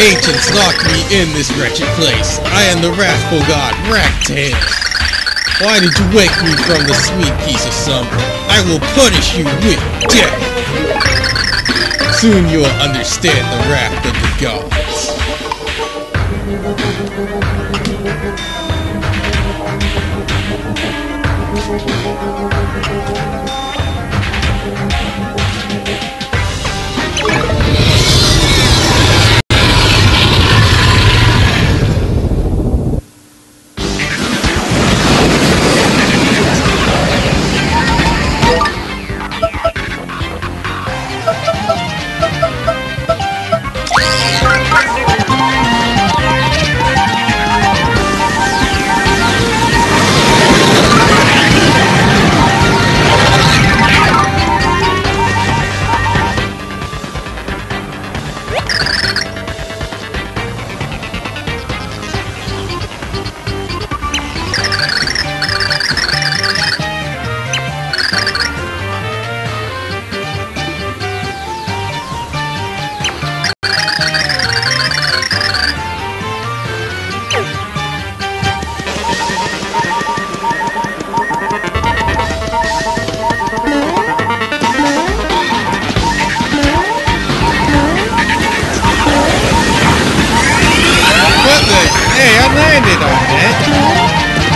ancients locked me in this wretched place. I am the wrathful god, Ragtail. Why did you wake me from the sweet piece of slumber? I will punish you with death. Soon you will understand the wrath of the gods. Hey, I landed on that.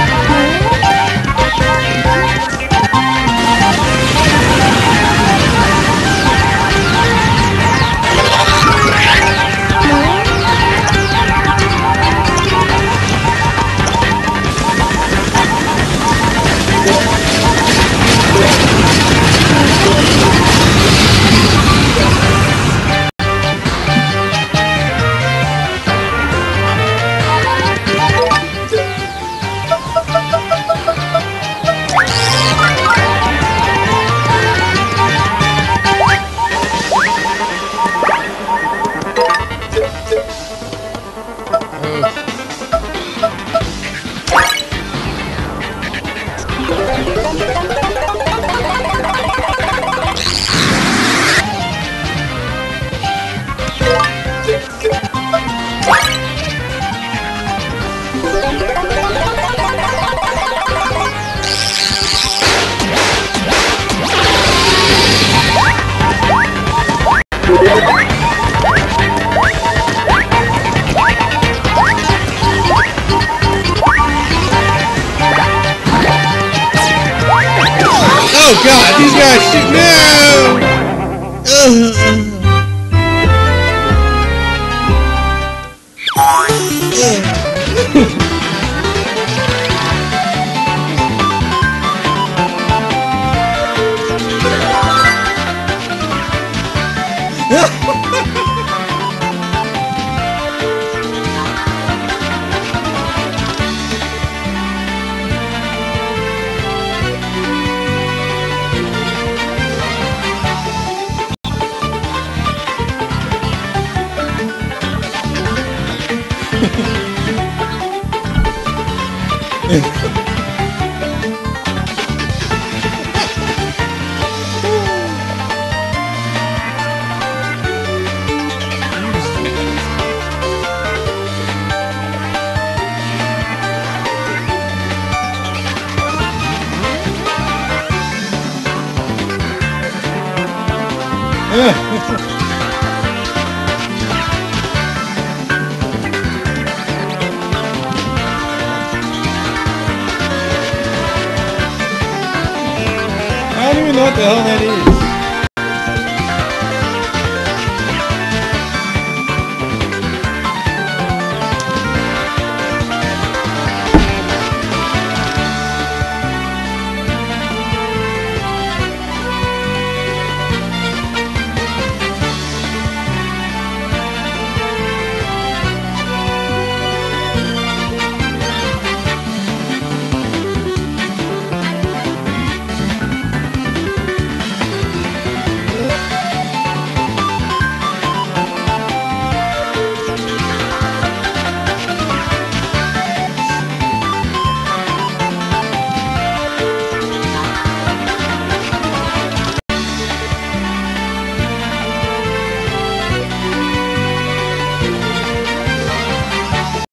Oh god, these guys shoot I don't even know what the hell that is.